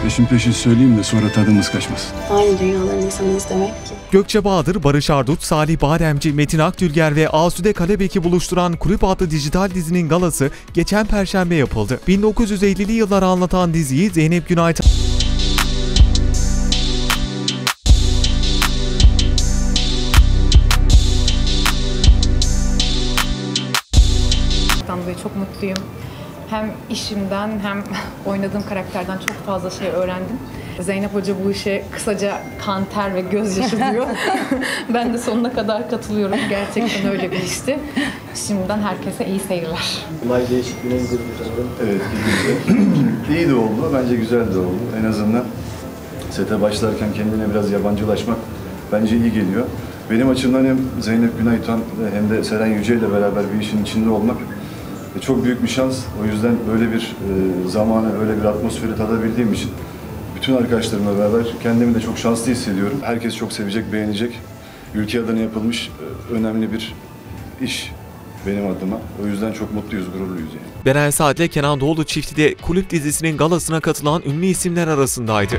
Peşin peşin söyleyeyim de sonra tadımız kaçmasın. Aynı dünyaların insanıyız demek ki. Gökçe Bahadır, Barış Arduç, Salih Bademci, Metin Akdülger ve Asude Kalebek'i buluşturan Kulüp adlı dijital dizinin galası geçen Perşembe yapıldı. 1950'li yılları anlatan diziyi Zeynep Günay Dolayı çok mutluyum. Hem işimden hem oynadığım karakterden çok fazla şey öğrendim. Zeynep Hoca bu işe kısaca kan, ter ve gözyaşı diyor. Ben de sonuna kadar katılıyorum. Gerçekten öyle bir işti. Şimdiden herkese iyi seyirler. Olay değişikliğine gidelim sanırım. Evet, iyi de oldu. Bence güzel de oldu. En azından sete başlarken kendine biraz yabancılaşmak bence iyi geliyor. Benim açımdan hem Zeynep Günaytan hem de Seren Yüce ile beraber bir işin içinde olmak çok büyük bir şans. O yüzden böyle bir zamanı, böyle bir atmosferi tadabildiğim için bütün arkadaşlarımla beraber kendimi de çok şanslı hissediyorum. Herkes çok sevecek, beğenecek. Ülke adına yapılmış önemli bir iş benim adıma. O yüzden çok mutluyuz, gururluyuz yani. Beren Saat ile Kenan Doğulu çifti de Kulüp dizisinin galasına katılan ünlü isimler arasındaydı.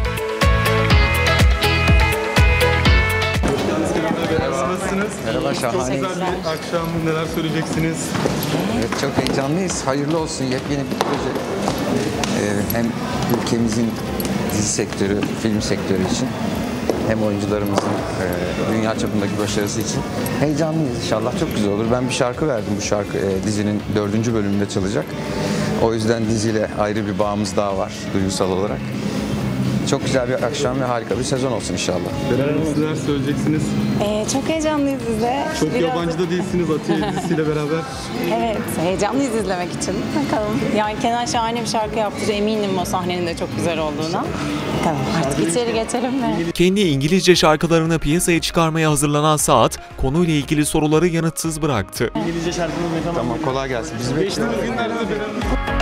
Merhaba, şahane. Çok güzel bir akşam. Neler söyleyeceksiniz? Evet, çok heyecanlıyız. Hayırlı olsun. Yepyeni bir proje. Hem ülkemizin dizi sektörü, film sektörü için hem oyuncularımızın dünya çapındaki başarısı için heyecanlıyız inşallah. Çok güzel olur. Ben bir şarkı verdim. Bu şarkı dizinin 4. bölümünde çalacak. O yüzden diziyle ayrı bir bağımız daha var duygusal olarak. Çok güzel bir akşam ve harika bir sezon olsun inşallah. Beren Hanım, neler söyleyeceksiniz? Çok heyecanlıyız biz de. Çok yabancı da değilsiniz Atiye dizisiyle beraber. Evet, heyecanlıyız izlemek için. Bakalım. Yani Kenan şahane bir şarkı yaptı. Eminim o sahnenin de çok güzel olduğuna. Bakalım artık içeri geçelim mi? Kendi İngilizce şarkılarını piyasaya çıkarmaya hazırlanan Saat, konuyla ilgili soruları yanıtsız bıraktı. İngilizce şarkımız ne zaman? Tamam, kolay gelsin. Bizi bekliyoruz. Geçtiğimiz günlerde de Beren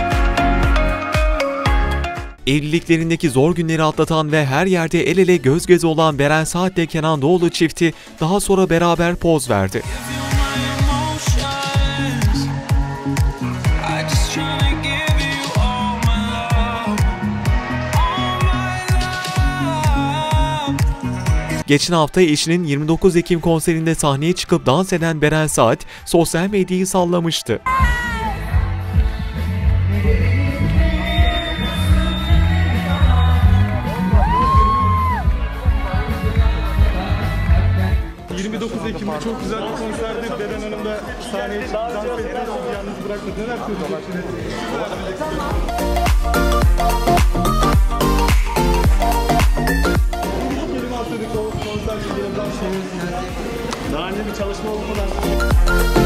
Evliliklerindeki zor günleri atlatan ve her yerde el ele göz göze olan Beren Saat ile Kenan Doğulu çifti daha sonra beraber poz verdi. Geçen hafta eşinin 29 Ekim konserinde sahneye çıkıp dans eden Beren Saat sosyal medyayı sallamıştı. Ekim'de çok güzel bir konserdi. Beren Hanım da sahneye çıktı, dans etti, yalnız bırakmadı. Neler söyleyeceksiniz? Bir kelime atladık o konser için. Daha önce bir çalışma oldu mu?